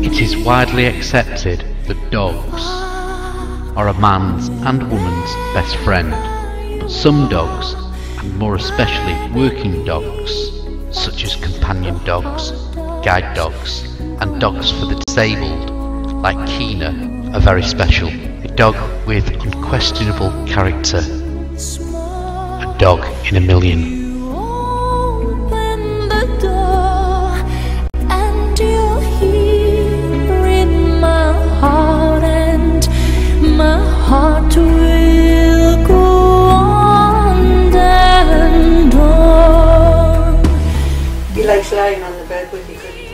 It is widely accepted that dogs are a man's and woman's best friend, but some dogs, and more especially working dogs, such as companion dogs, guide dogs, and dogs for the disabled, like Keena, are very special. A dog with unquestionable character. A dog in a million. Heart will go on and on. He likes lying on the bed when he couldn't